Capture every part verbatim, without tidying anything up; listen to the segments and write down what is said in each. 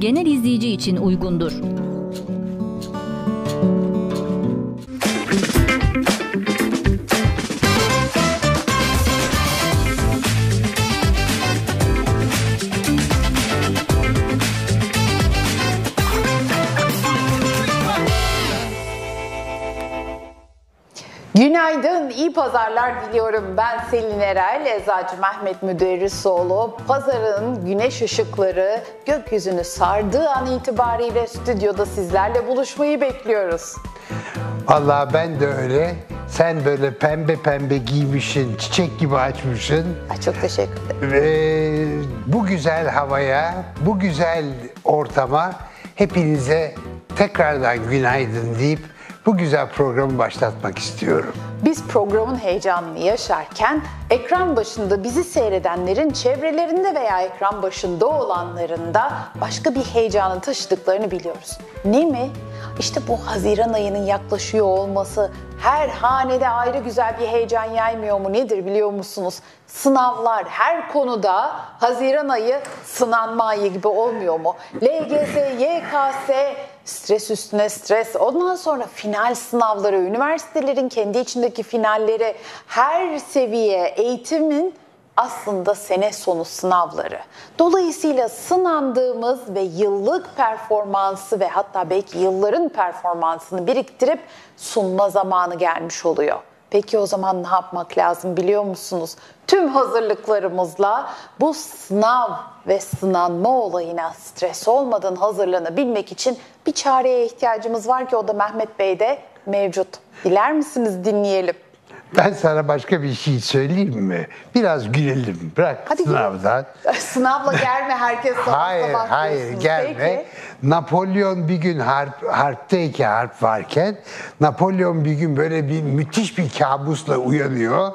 genel izleyici için uygundur. Günaydın, iyi pazarlar diliyorum. Ben Selin Erel, Eczacı Mehmet Müderrisoğlu. Pazarın güneş ışıkları gökyüzünü sardığı an itibariyle stüdyoda sizlerle buluşmayı bekliyoruz. Vallahi ben de öyle. Sen böyle pembe pembe giymişsin, çiçek gibi açmışsın. Ay, çok teşekkür ederim. Ve bu güzel havaya, bu güzel ortama hepinize tekrardan günaydın deyip bu güzel programı başlatmak istiyorum. Biz programın heyecanını yaşarken ekran başında bizi seyredenlerin çevrelerinde veya ekran başında olanların da başka bir heyecanı taşıdıklarını biliyoruz. Ne mi? İşte bu Haziran ayının yaklaşıyor olması her hanede ayrı güzel bir heyecan yaymıyor mu? Nedir biliyor musunuz? Sınavlar her konuda Haziran ayı sınanma ayı gibi olmuyor mu? L G S, Y K S, stres üstüne stres, ondan sonra final sınavları, üniversitelerin kendi içindeki finalleri, her seviye eğitimin aslında sene sonu sınavları. Dolayısıyla sınandığımız ve yıllık performansı ve hatta belki yılların performansını biriktirip sunma zamanı gelmiş oluyor. Peki o zaman ne yapmak lazım biliyor musunuz? Tüm hazırlıklarımızla bu sınav ve sınanma olayına stres olmadan hazırlanabilmek için bir çareye ihtiyacımız var ki o da Mehmet Bey'de mevcut. Diler misiniz dinleyelim? Ben sana başka bir şey söyleyeyim mi? Biraz gülelim. Bırak Hadi sınavdan. Gülelim. Sınavla gelme herkes sabah hayır, sabah hayır diyorsunuz. gelme. Peki. Napolyon bir gün harp, harpteyken, harp varken Napolyon bir gün böyle bir müthiş bir kabusla uyanıyor.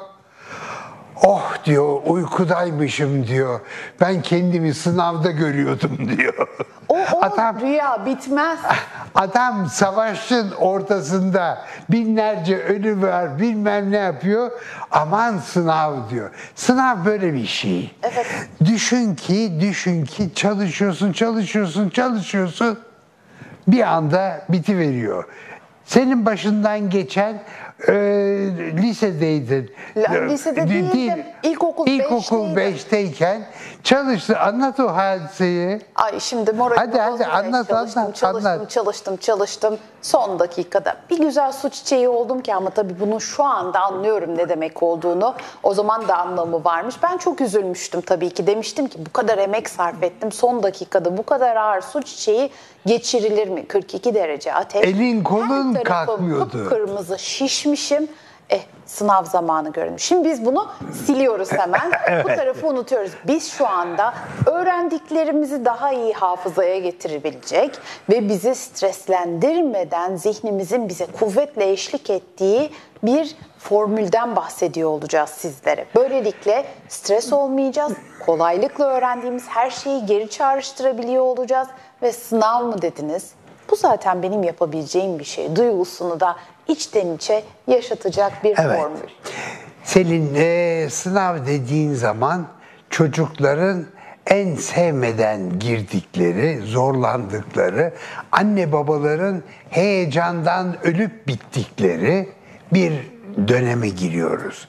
Oh diyor, uykudaymışım diyor. Ben kendimi sınavda görüyordum diyor. O, o adam, rüya bitmez. Adam savaşın ortasında binlerce ölü var, bilmem ne yapıyor. Aman sınav diyor. Sınav böyle bir şey. Evet. Düşün ki, düşün ki çalışıyorsun, çalışıyorsun, çalışıyorsun. Bir anda bitiveriyor. Senin başından geçen e, lisedeydin. Lisede değildim. Değil, ilkokul, İlkokul beşteyken çalıştı. Anlat o hadiseyi. Ay şimdi moralimi hadi, hadi, bozmaya anlat, çalıştım, anlat, çalıştım, anlat. çalıştım, çalıştım. Son dakikada bir güzel su çiçeği oldum ki ama tabii bunu şu anda anlıyorum ne demek olduğunu. O zaman da anlamı varmış. Ben çok üzülmüştüm tabii ki. Demiştim ki bu kadar emek sarf ettim. Son dakikada bu kadar ağır su çiçeği geçirilir mi? kırk iki derece ateş. Elin kolun Her tarafım kalkmıyordu. kırmızı şişmişim. Eh sınav zamanı görünmüş. Şimdi biz bunu siliyoruz hemen. Evet. Bu tarafı unutuyoruz. Biz şu anda öğrendiklerimizi daha iyi hafızaya getirebilecek ve bizi streslendirmeden zihnimizin bize kuvvetle eşlik ettiği bir formülden bahsediyor olacağız sizlere. Böylelikle stres olmayacağız. Kolaylıkla öğrendiğimiz her şeyi geri çağrıştırabiliyor olacağız ve sınav mı dediniz? Bu zaten benim yapabileceğim bir şey. Duygusunu da içten içe yaşatacak bir Evet. formül. Selin, e, sınav dediğin zaman çocukların en sevmeden girdikleri, zorlandıkları, anne babaların heyecandan ölüp bittikleri bir döneme giriyoruz.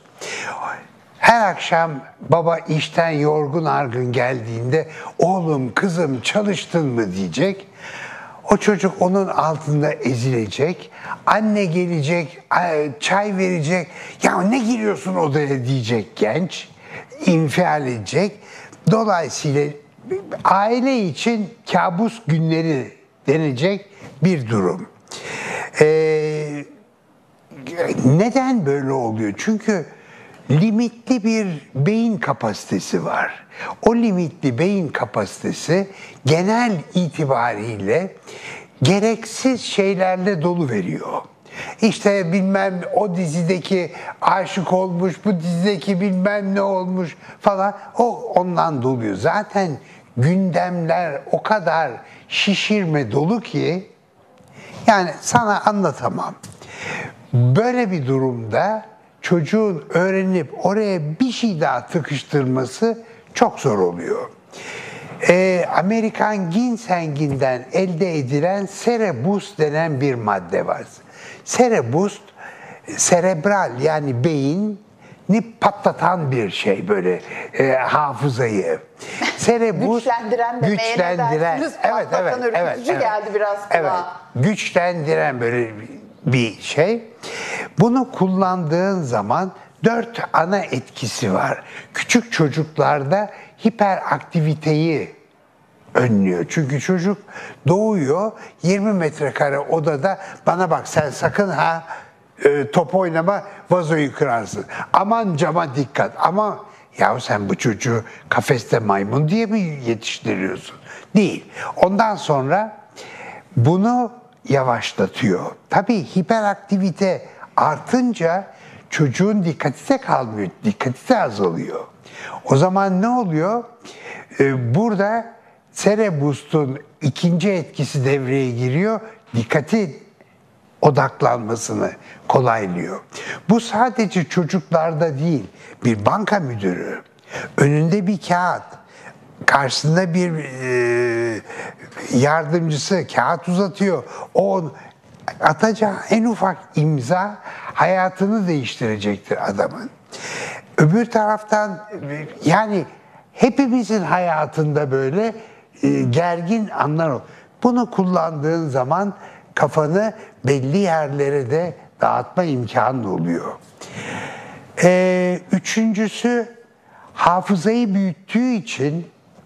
Her akşam baba işten yorgun argın geldiğinde oğlum kızım çalıştın mı diyecek. O çocuk onun altında ezilecek. Anne gelecek, çay verecek. Ya ne giriyorsun odaya diyecek genç. İnfial edecek. Dolayısıyla aile için kabus günleri denecek bir durum. Ee, neden böyle oluyor? Çünkü limitli bir beyin kapasitesi var. O limitli beyin kapasitesi genel itibariyle gereksiz şeylerle dolu veriyor. İşte bilmem o dizideki aşık olmuş, bu dizideki bilmem ne olmuş falan. O ondan doluyor. Zaten gündemler o kadar şişirme dolu ki yani sana anlatamam. Böyle bir durumda çocuğun öğrenip oraya bir şey daha tıkıştırması çok zor oluyor. Ee, Amerikan ginsenginden elde edilen cerebus denen bir madde var. Cerebus, serebral yani beyni patlatan bir şey, böyle e, hafızayı. Cerebus güçlendiren demeye güçlendiren, ne dersiniz? evet evet Patlatan evet, ürkütücü evet, geldi biraz kulağa. evet, güçlendiren böyle bir şey. Bunu kullandığın zaman dört ana etkisi var. Küçük çocuklarda hiperaktiviteyi önlüyor. Çünkü çocuk doğuyor yirmi metrekare odada, bana bak sen sakın ha e, top oynama, vazoyu kırarsın. Aman cama dikkat. Ama ya sen bu çocuğu kafeste maymun diye mi yetiştiriyorsun? Değil. Ondan sonra bunu yavaşlatıyor. Tabii hiperaktivite artınca çocuğun dikkati de kalmıyor, dikkati de azalıyor. O zaman ne oluyor? Ee, burada cerebus'un ikinci etkisi devreye giriyor, dikkati odaklanmasını kolaylıyor. Bu sadece çocuklarda değil, bir banka müdürü, önünde bir kağıt, karşısında bir e, yardımcısı kağıt uzatıyor. O atacağı en ufak imza hayatını değiştirecektir adamın. Öbür taraftan yani hepimizin hayatında böyle e, gergin anlar olur. Bunu kullandığın zaman kafanı belli yerlere de dağıtma imkanı oluyor. Ee, üçüncüsü, hafızayı büyüttüğü için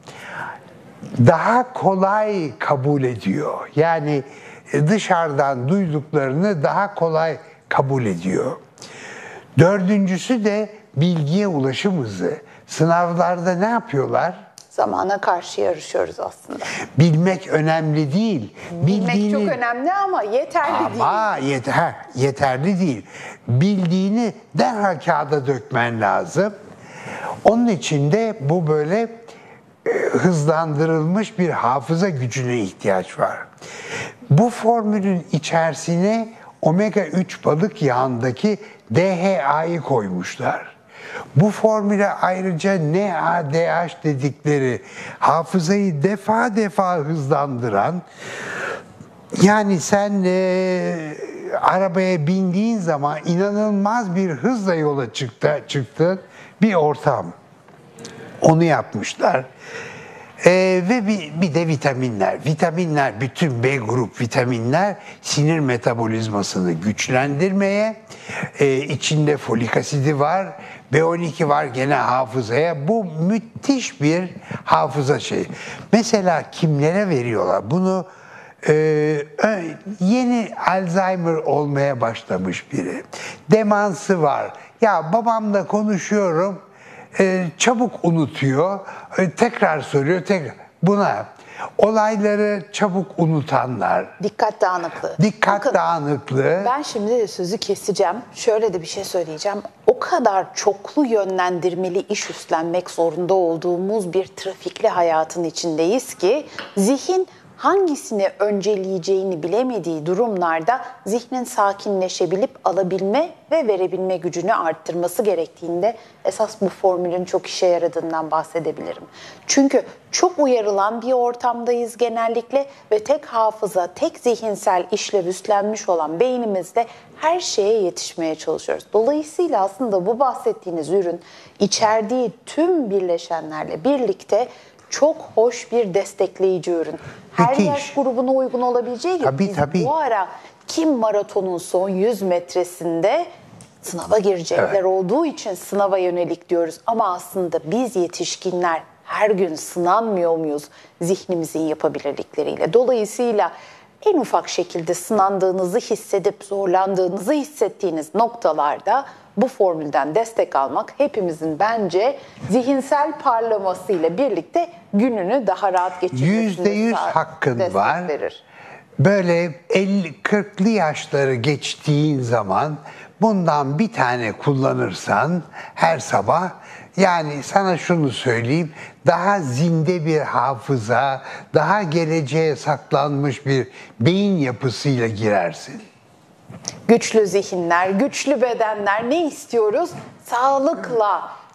daha kolay kabul ediyor. Yani dışarıdan duyduklarını daha kolay kabul ediyor. Dördüncüsü de bilgiye ulaşım hızı. Sınavlarda ne yapıyorlar? Zamana karşı yarışıyoruz aslında. Bilmek önemli değil. Bilmek Bildiğini, çok önemli ama yeterli değil. ama yeter, yeterli değil. Bildiğini derhal kağıda dökmen lazım. Onun için de bu böyle e, hızlandırılmış bir hafıza gücüne ihtiyaç var. Bu formülün içerisine omega üç balık yağındaki D H A'yı koymuşlar. Bu formüle ayrıca N A D H dedikleri hafızayı defa defa hızlandıran, yani sen e, arabaya bindiğin zaman inanılmaz bir hızla yola çıktı, çıktın bir ortam. Onu yapmışlar. Ee, ve bir, bir de vitaminler. Vitaminler, bütün B grup vitaminler sinir metabolizmasını güçlendirmeye, e, içinde folik asidi var, B on iki var gene hafızaya. Bu müthiş bir hafıza şeyi. Mesela kimlere veriyorlar? Bunu e, yeni Alzheimer olmaya başlamış biri. Demansı var. Ya babamla konuşuyorum, Ee, çabuk unutuyor, ee, tekrar soruyor, tekrar. Buna olayları çabuk unutanlar, Dikkat dağınıklığı. dikkat Bakın, dağınıklığı. ben şimdi de sözü keseceğim. Şöyle de bir şey söyleyeceğim. O kadar çoklu yönlendirmeli iş üstlenmek zorunda olduğumuz bir trafikli hayatın içindeyiz ki zihin hangisini önceleyeceğini bilemediği durumlarda zihnin sakinleşebilip alabilme ve verebilme gücünü arttırması gerektiğinde esas bu formülün çok işe yaradığından bahsedebilirim. Çünkü çok uyarılan bir ortamdayız genellikle ve tek hafıza, tek zihinsel işlev üstlenmiş olan beynimizde her şeye yetişmeye çalışıyoruz. Dolayısıyla aslında bu bahsettiğiniz ürün içerdiği tüm birleşenlerle birlikte çok hoş bir destekleyici ürün. Her Müthiş. yaş grubuna uygun olabileceği gibi Tabii, biz tabii. bu ara kim maratonun son yüz metresinde sınava girecekler Evet. olduğu için sınava yönelik diyoruz. Ama aslında biz yetişkinler her gün sınanmıyor muyuz zihnimizin yapabilirlikleriyle? Dolayısıyla en ufak şekilde sınandığınızı hissedip zorlandığınızı hissettiğiniz noktalarda bu formülden destek almak hepimizin bence zihinsel parlamasıyla birlikte gününü daha rahat geçirmesine Yüzde yüz hakkın destek var. verir. Böyle elli kırklı yaşları geçtiğin zaman bundan bir tane kullanırsan her sabah, yani sana şunu söyleyeyim, daha zinde bir hafıza, daha geleceğe saklanmış bir beyin yapısıyla girersin. Güçlü zihinler, güçlü bedenler, ne istiyoruz? Sağlıkla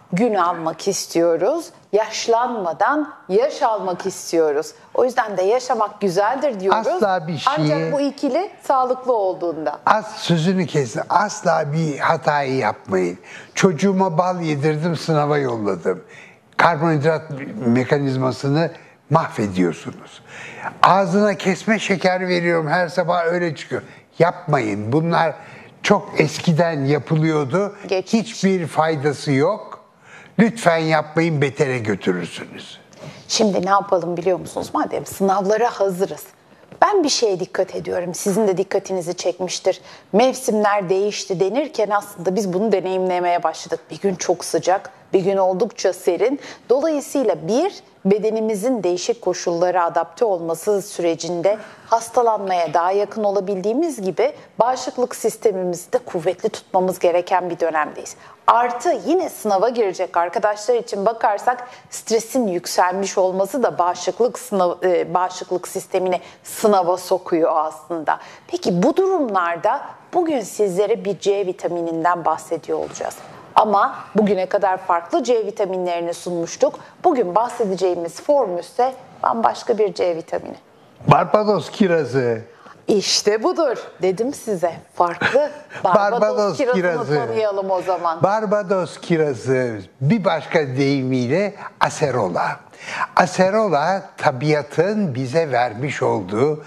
gün almak istiyoruz. Yaşlanmadan yaş almak istiyoruz. O yüzden de yaşamak güzeldir diyoruz. Asla bir şeyi- Ancak bu ikili sağlıklı olduğunda. Az sözünü kesin. Asla bir hatayı yapmayın. Çocuğuma bal yedirdim, sınava yolladım. Karbonhidrat mekanizmasını mahvediyorsunuz. Ağzına kesme şeker veriyorum, her sabah öyle çıkıyor. Yapmayın. Bunlar çok eskiden yapılıyordu. Geçmiş. Hiçbir faydası yok. Lütfen yapmayın, betere götürürsünüz. Şimdi ne yapalım biliyor musunuz? Madem sınavlara hazırız. Ben bir şeye dikkat ediyorum. Sizin de dikkatinizi çekmiştir. Mevsimler değişti denirken aslında biz bunu deneyimlemeye başladık. Bir gün çok sıcak, bir gün oldukça serin. Dolayısıyla bir, bedenimizin değişik koşullara adapte olması sürecinde hastalanmaya daha yakın olabildiğimiz gibi bağışıklık sistemimizi de kuvvetli tutmamız gereken bir dönemdeyiz. Artı yine sınava girecek arkadaşlar için bakarsak stresin yükselmiş olması da bağışıklık sınav, e, bağışıklık sistemini sınava sokuyor aslında. Peki bu durumlarda bugün sizlere bir C vitamininden bahsediyor olacağız. Ama bugüne kadar farklı C vitaminlerini sunmuştuk. Bugün bahsedeceğimiz formül ise bambaşka bir C vitamini. Barbados kirazı. İşte budur. Dedim size. Farklı. Barbados, Barbados kirazını kirazı. tanıyalım o zaman. Barbados kirazı, bir başka deyimiyle aserola. Aserola tabiatın bize vermiş olduğu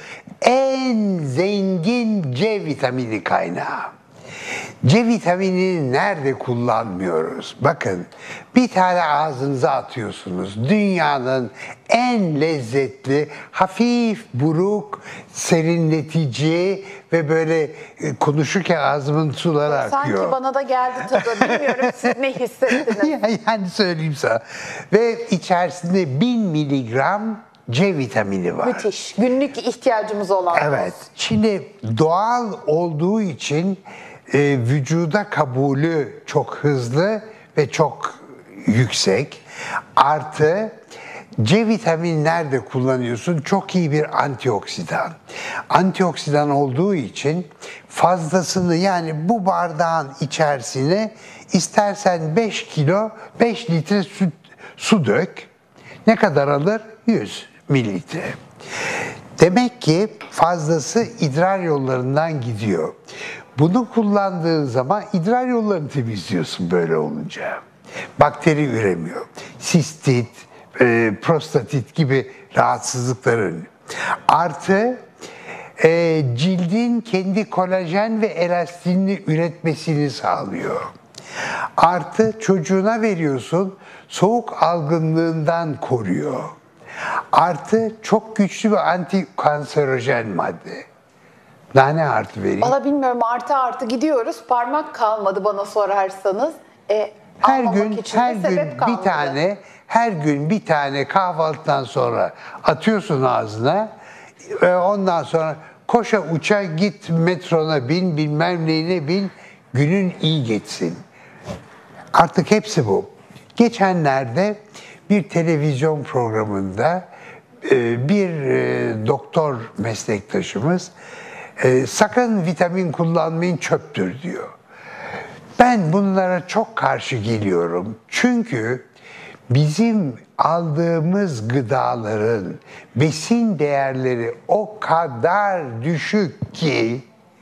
en zengin C vitamini kaynağı. C vitaminini nerede kullanmıyoruz? Bakın, bir tane ağzınıza atıyorsunuz. Dünyanın en lezzetli, hafif buruk, serinletici ve böyle e, konuşurken ağzımın suları akıyor. Sanki bana da geldi tadı. Bilmiyorum siz ne hissettiniz? Yani söyleyeyim sana. Ve içerisinde bin miligram C vitamini var. Müthiş. Günlük ihtiyacımız olan. Evet. Şimdi doğal olduğu için e, vücuda kabulü çok hızlı ve çok yüksek. Artı C vitamini nerede kullanıyorsun? Çok iyi bir antioksidan. Antioksidan olduğu için fazlasını, yani bu bardağın içerisine istersen beş kilo, beş litre su, su dök. Ne kadar alır? yüz mililitre. Demek ki fazlası idrar yollarından gidiyor. Bunu kullandığın zaman idrar yollarını temizliyorsun böyle olunca. Bakteri üremiyor. Sistit, e, prostatit gibi rahatsızlıkların. Artı e, cildin kendi kolajen ve elastinini üretmesini sağlıyor. Artı çocuğuna veriyorsun, soğuk algınlığından koruyor. Artı çok güçlü bir antikanserojen madde. Daha ne artı vereyim? Valla bilmiyorum, artı artı gidiyoruz. Parmak kalmadı bana sorarsanız. E, Her almamak gün için de her sebep gün kalmadı. bir tane, her gün bir tane kahvaltıdan sonra atıyorsun ağzına. E, ondan sonra koşa uça git, metrona bin, bilmem neyine bin, günün iyi geçsin. Artık hepsi bu. Geçenlerde bir televizyon programında e, bir e, doktor meslektaşımız e, sakın vitamin kullanmayın, çöptür diyor. Ben bunlara çok karşı geliyorum. Çünkü bizim aldığımız gıdaların besin değerleri o kadar düşük ki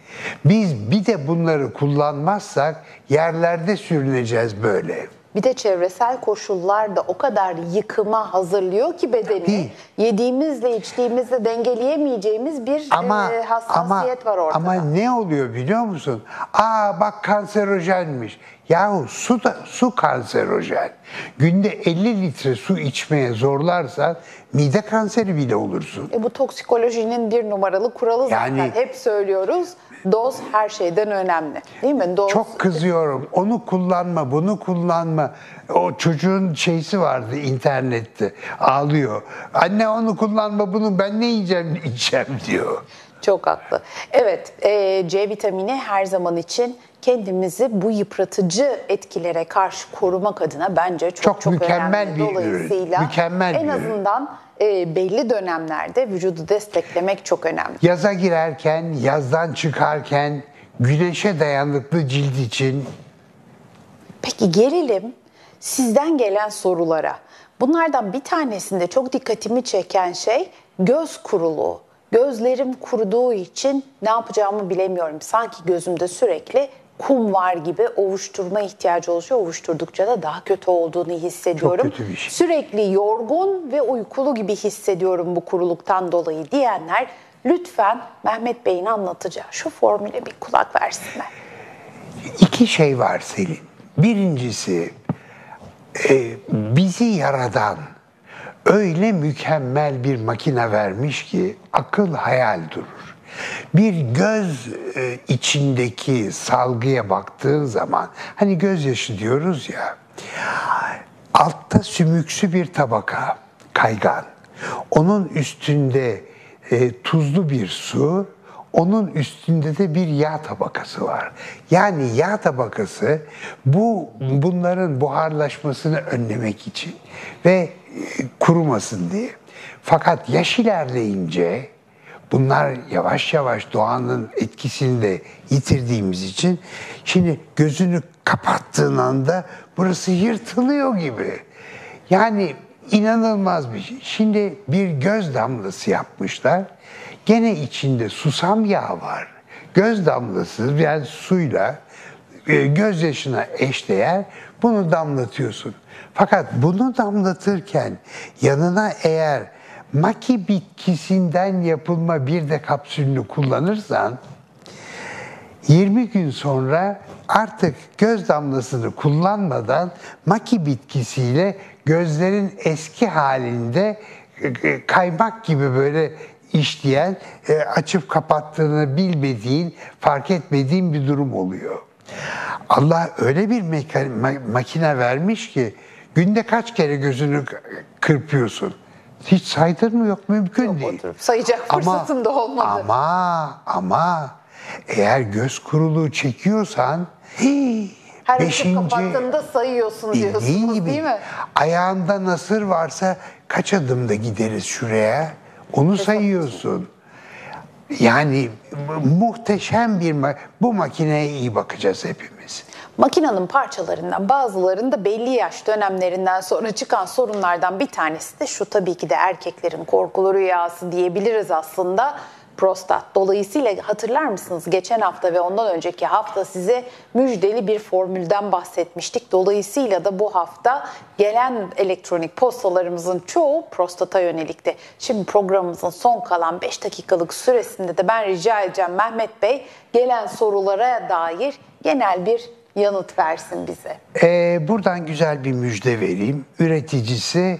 biz bir de bunları kullanmazsak yerlerde sürüneceğiz böyle. Bir de çevresel koşullar da o kadar yıkıma hazırlıyor ki bedeni. Değil. Yediğimizle içtiğimizle dengeleyemeyeceğimiz bir Ama e, hassasiyet ama var ortada. ama ne oluyor biliyor musun? Aa bak, kanserojenmiş. Yahu su da su kanserojen. Günde elli litre su içmeye zorlarsan mide kanseri bile olursun. E bu toksikolojinin bir numaralı kuralı zaten. Yani- Hep söylüyoruz. Doz her şeyden önemli. Değil mi? Doz. Çok kızıyorum. Onu kullanma, bunu kullanma. O çocuğun şeysi vardı internette. Ağlıyor. Anne onu kullanma, bunu ben ne yiyeceğim, içeceğim diyor. Çok haklı. Evet, e, C vitamini her zaman için kendimizi bu yıpratıcı etkilere karşı korumak adına bence çok çok, Çok mükemmel önemli. bir ürün. Dolayısıyla Mükemmel en bir ürün. azından e, belli dönemlerde vücudu desteklemek çok önemli. Yaza girerken, yazdan çıkarken, güneşe dayanıklı cilt için Peki gelelim sizden gelen sorulara. Bunlardan bir tanesinde çok dikkatimi çeken şey göz kuruluğu. Gözlerim kuruduğu için ne yapacağımı bilemiyorum. Sanki gözümde sürekli kum var gibi ovuşturma ihtiyacı oluşuyor. Ovuşturdukça da daha kötü olduğunu hissediyorum. Çok kötü bir şey. Sürekli yorgun ve uykulu gibi hissediyorum bu kuruluktan dolayı diyenler lütfen Mehmet Bey'in anlatacağı şu formüle bir kulak versinler. İki şey var Selin. Birincisi e, bizi yaradan öyle mükemmel bir makine vermiş ki akıl hayal durur. Bir göz e, içindeki salgıya baktığın zaman, hani gözyaşı diyoruz ya, altta sümüksü bir tabaka, kaygan. Onun üstünde e, tuzlu bir su, onun üstünde de bir yağ tabakası var. Yani yağ tabakası bu bunların buharlaşmasını önlemek için ve e, kurumasın diye. Fakat yaş ilerleyince bunlar yavaş yavaş doğanın etkisini de yitirdiğimiz için şimdi gözünü kapattığın anda burası yırtılıyor gibi. Yani inanılmaz bir şey. Şimdi bir göz damlası yapmışlar. Gene içinde susam yağı var. Göz damlası yani suyla e, gözyaşına eşdeğer bunu damlatıyorsun. Fakat bunu damlatırken yanına eğer maki bitkisinden yapılma bir de kapsülünü kullanırsan yirmi gün sonra artık göz damlasını kullanmadan maki bitkisiyle gözlerin eski halinde kaymak gibi böyle işleyen, açıp kapattığını bilmediğin, fark etmediğin bir durum oluyor. Allah öyle bir makine vermiş ki günde kaç kere gözünü kırpıyorsun? Hiç saydın mı? Yok, mümkün Yok, değil. oturup sayacak fırsatım ama, da olmadı. Ama ama eğer göz kuruluğu çekiyorsan hii, her beşinci, kapattığında sayıyorsun diyorsunuz gibi, değil mi? Ayağında nasır varsa kaç adımda gideriz şuraya? Onu sayıyorsun. Yani muhteşem bir bu makineye iyi bakacağız hepimiz. Makinenin parçalarından bazılarında belli yaş dönemlerinden sonra çıkan sorunlardan bir tanesi de şu, tabii ki de erkeklerin korkulu rüyası diyebiliriz aslında. Prostat. Dolayısıyla hatırlar mısınız? Geçen hafta ve ondan önceki hafta size müjdeli bir formülden bahsetmiştik. Dolayısıyla da bu hafta gelen elektronik postalarımızın çoğu prostata yönelikti. Şimdi programımızın son kalan beş dakikalık süresinde de ben rica edeceğim Mehmet Bey gelen sorulara dair genel bir yanıt versin bize. Ee, buradan güzel bir müjde vereyim. Üreticisi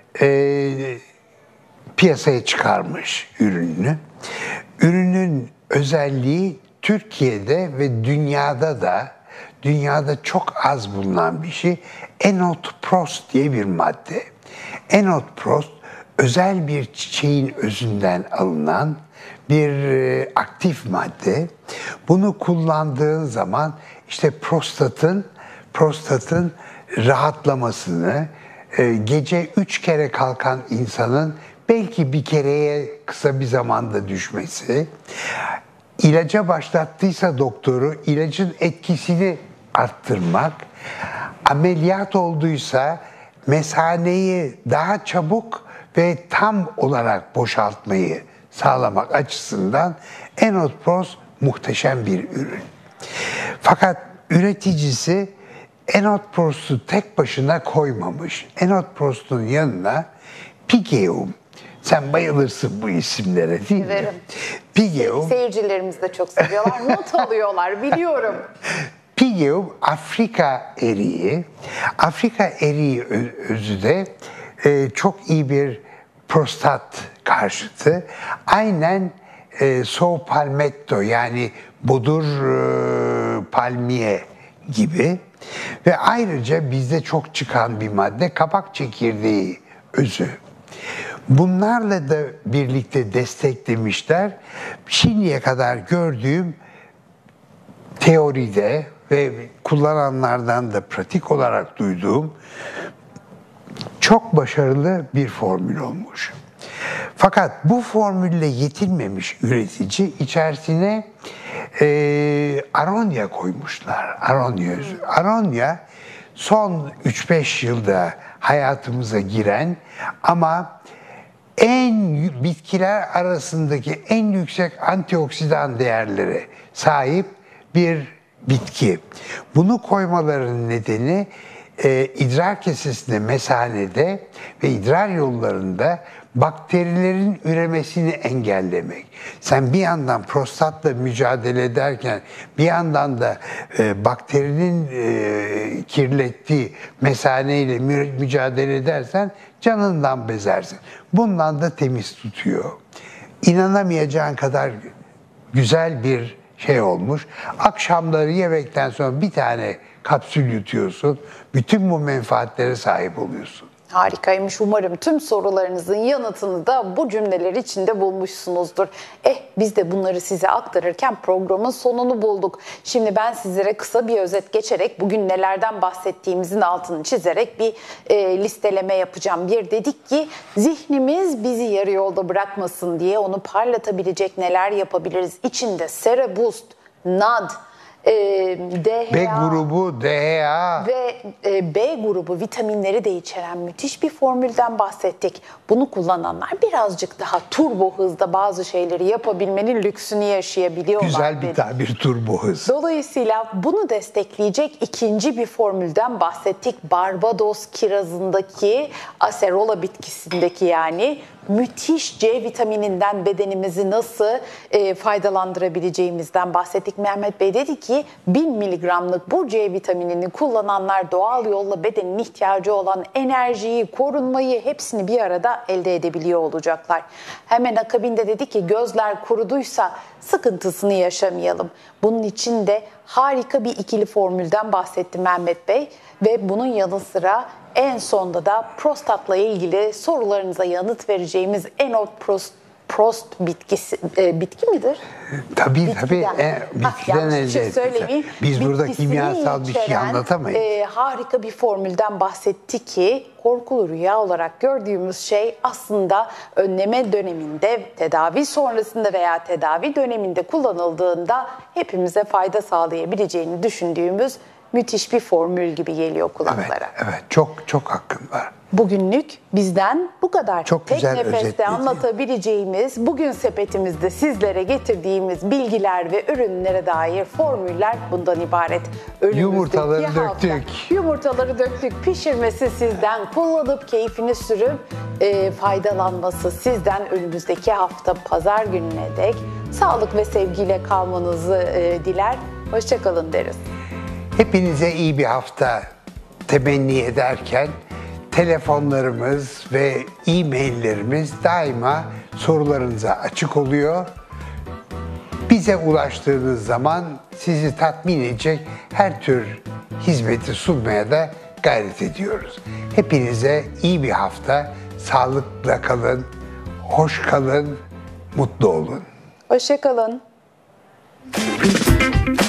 e, piyasaya çıkarmış ürününü. Ürünün özelliği Türkiye'de ve dünyada da dünyada çok az bulunan bir şey. Enotprost diye bir madde. Enotprost özel bir çiçeğin özünden alınan bir e, aktif madde. Bunu kullandığın zaman işte prostatın prostatın rahatlamasını, e, gece üç kere kalkan insanın belki bir kereye kısa bir zamanda düşmesi, ilaca başlattıysa doktoru ilacın etkisini arttırmak, ameliyat olduysa mesaneyi daha çabuk ve tam olarak boşaltmayı sağlamak açısından Enotprost muhteşem bir ürün. Fakat üreticisi Enotprost'u tek başına koymamış. Enotprost'un yanına Pigeum, sen bayılırsın bu isimlere değil Severim. mi? Pigeum. Seyircilerimiz de çok seviyorlar, not alıyorlar biliyorum. Pigeum Afrika eriği. Afrika eriği özü de e, çok iyi bir prostat karşıtı. Aynen e, Sao Palmetto yani bodur e, palmiye gibi. Ve ayrıca bizde çok çıkan bir madde kabak çekirdeği özü. Bunlarla da birlikte desteklemişler. Şimdiye kadar gördüğüm teoride ve kullananlardan da pratik olarak duyduğum çok başarılı bir formül olmuş. Fakat bu formülle yetinmemiş üretici içerisine e, aronya koymuşlar. Aronya özü. Aronya son üç beş yılda hayatımıza giren ama en bitkiler arasındaki en yüksek antioksidan değerlere sahip bir bitki. Bunu koymaların nedeni e, idrar kesesinde, mesanede ve idrar yollarında bakterilerin üremesini engellemek. Sen bir yandan prostatla mücadele ederken bir yandan da e, bakterinin e, kirlettiği mesaneyle mü- mücadele edersen canından bezersin. Bundan da temiz tutuyor. İnanamayacağın kadar güzel bir şey olmuş. Akşamları yemekten sonra bir tane kapsül yutuyorsun. Bütün bu menfaatlere sahip oluyorsun. Harikaymış. Umarım tüm sorularınızın yanıtını da bu cümleler içinde bulmuşsunuzdur. Eh biz de bunları size aktarırken programın sonunu bulduk. Şimdi ben sizlere kısa bir özet geçerek bugün nelerden bahsettiğimizin altını çizerek bir e, listeleme yapacağım. Bir, dedik ki zihnimiz bizi yarı yolda bırakmasın diye onu parlatabilecek neler yapabiliriz? İçinde Cereboost, N A D, e, D H A... B grubu, D H A ve e, B grubu vitaminleri de içeren müthiş bir formülden bahsettik. Bunu kullananlar birazcık daha turbo hızda bazı şeyleri yapabilmenin lüksünü yaşayabiliyorlar. güzel bir dedi. tabir, turbo hız. Dolayısıyla bunu destekleyecek ikinci bir formülden bahsettik. Barbados kirazındaki acerola bitkisindeki yani müthiş C vitamininden bedenimizi nasıl e, faydalandırabileceğimizden bahsettik. Mehmet Bey dedi ki bin miligramlık bu C vitaminini kullananlar doğal yolla bedenin ihtiyacı olan enerjiyi, korunmayı hepsini bir arada elde edebiliyor olacaklar. Hemen akabinde dedi ki gözler kuruduysa sıkıntısını yaşamayalım. Bunun için de harika bir ikili formülden bahsetti Mehmet Bey ve bunun yanı sıra en sonda da prostatla ilgili sorularınıza yanıt vereceğimiz Enoprost Prost bitkisi, e, bitki midir? Tabii Bitkiden. tabii. E, Ah, bitkiden yanlış bir elde şey ettik. söylemeyeyim. Biz burada Bitkisini kimyasal bir şey içeren, anlatamayız. e, harika bir formülden bahsetti ki korkulu rüya olarak gördüğümüz şey aslında önleme döneminde, tedavi sonrasında veya tedavi döneminde kullanıldığında hepimize fayda sağlayabileceğini düşündüğümüz müthiş bir formül gibi geliyor kulaklara. Evet, evet. Çok çok hakkın var. Bugünlük bizden bu kadar. Çok Tek güzel nefeste özetledin. anlatabileceğimiz, bugün sepetimizde sizlere getirdiğimiz bilgiler ve ürünlere dair formüller bundan ibaret. Önümüzdeki Yumurtaları hafta döktük. Yumurtaları döktük. Pişirmesi sizden, kullanıp keyfini sürüp e, faydalanması sizden. Önümüzdeki hafta pazar gününe dek sağlık ve sevgiyle kalmanızı e, diler. Hoşçakalın deriz. Hepinize iyi bir hafta temenni ederken telefonlarımız ve e-maillerimiz daima sorularınıza açık oluyor. Bize ulaştığınız zaman sizi tatmin edecek her tür hizmeti sunmaya da gayret ediyoruz. Hepinize iyi bir hafta, sağlıkla kalın, hoş kalın, mutlu olun. Hoşçakalın.